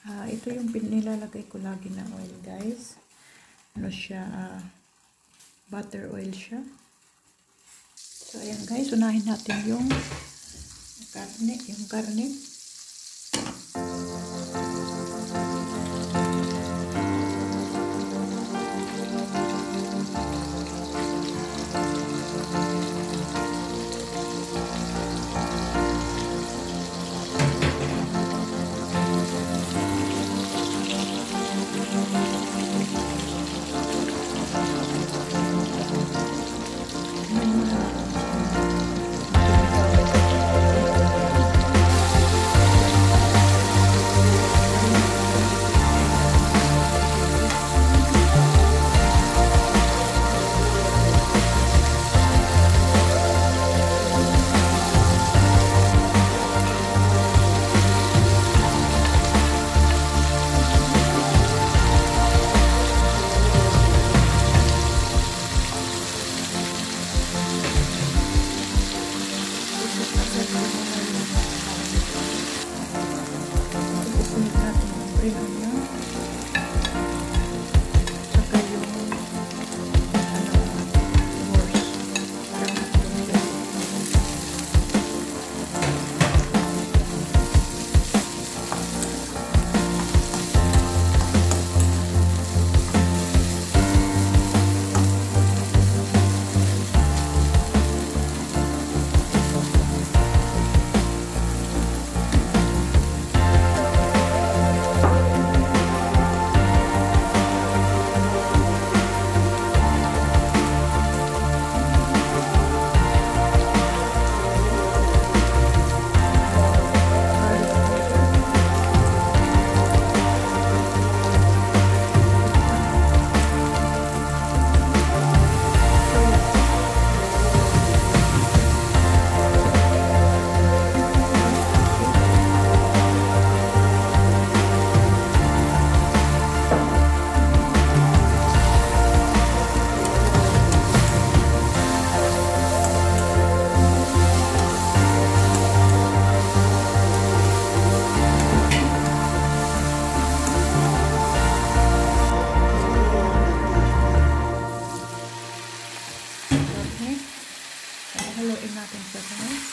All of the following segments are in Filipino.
Ito yung nilalagay ko lagi na oil, guys. Ano siya, butter oil siya. So, ayan guys, unahin natin yung karne. Haluin natin siya, guys.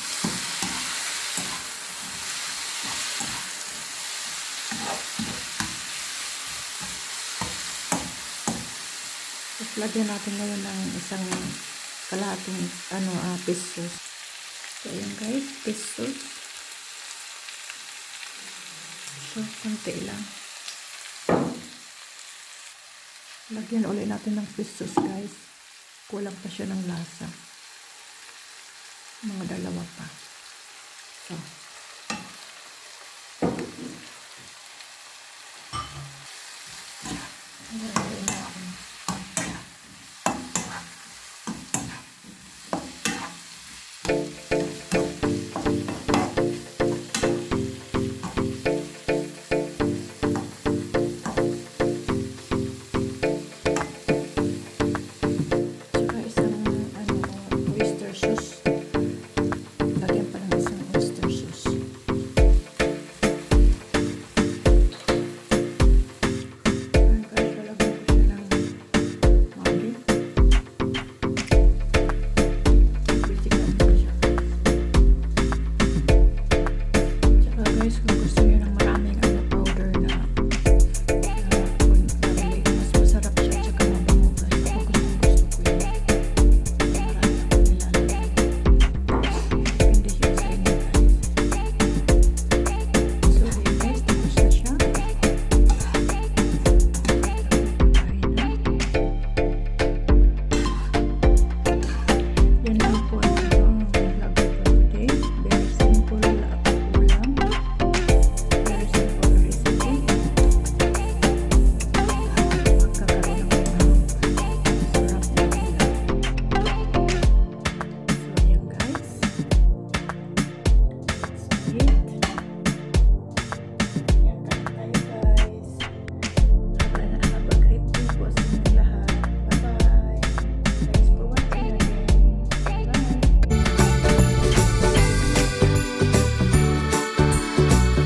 Tapos lagyan natin ngayon ng isang kalahating pesos. So, ayan guys, pesos. So, konti lang. Lagyan ulit natin ng pesos, guys. Kulang pa siya ng lasa. Mga dalawa pa.